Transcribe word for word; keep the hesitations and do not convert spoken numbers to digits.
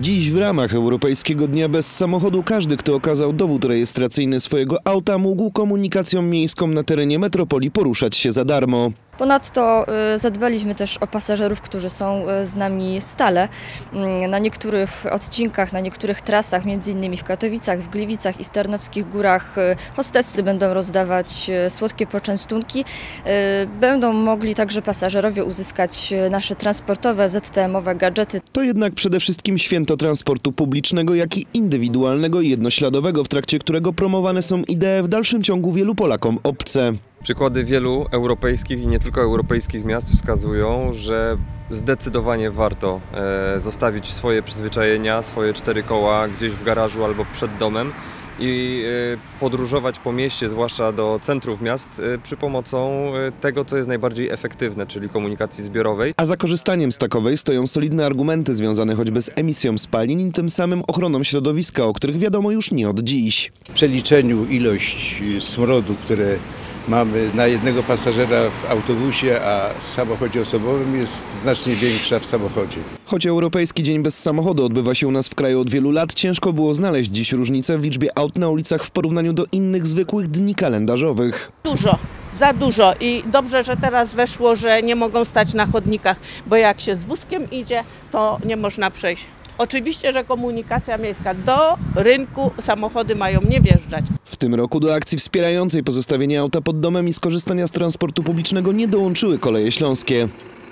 Dziś w ramach Europejskiego Dnia Bez Samochodu każdy, kto okazał dowód rejestracyjny swojego auta, mógł komunikacją miejską na terenie metropolii poruszać się za darmo. Ponadto zadbaliśmy też o pasażerów, którzy są z nami stale. Na niektórych odcinkach, na niektórych trasach, między innymi w Katowicach, w Gliwicach i w Tarnowskich Górach, hostessy będą rozdawać słodkie poczęstunki. Będą mogli także pasażerowie uzyskać nasze transportowe, zet te emowe gadżety. To jednak przede wszystkim święto transportu publicznego, jak i indywidualnego i jednośladowego, w trakcie którego promowane są idee w dalszym ciągu wielu Polakom obce. Przykłady wielu europejskich i nie tylko europejskich miast wskazują, że zdecydowanie warto e, zostawić swoje przyzwyczajenia, swoje cztery koła gdzieś w garażu albo przed domem i e, podróżować po mieście, zwłaszcza do centrów miast, e, przy pomocą e, tego, co jest najbardziej efektywne, czyli komunikacji zbiorowej. A za korzystaniem z takowej stoją solidne argumenty związane choćby z emisją spalin i tym samym ochroną środowiska, o których wiadomo już nie od dziś. W przeliczeniu ilość smrodu, które mamy na jednego pasażera w autobusie, a w samochodzie osobowym jest znacznie większa w samochodzie. Choć Europejski Dzień Bez Samochodu odbywa się u nas w kraju od wielu lat, ciężko było znaleźć dziś różnicę w liczbie aut na ulicach w porównaniu do innych zwykłych dni kalendarzowych. Dużo, za dużo i dobrze, że teraz weszło, że nie mogą stać na chodnikach, bo jak się z wózkiem idzie, to nie można przejść. Oczywiście, że komunikacja miejska, do rynku samochody mają nie wjeżdżać. W tym roku do akcji wspierającej pozostawienie auta pod domem i skorzystania z transportu publicznego nie dołączyły Koleje Śląskie.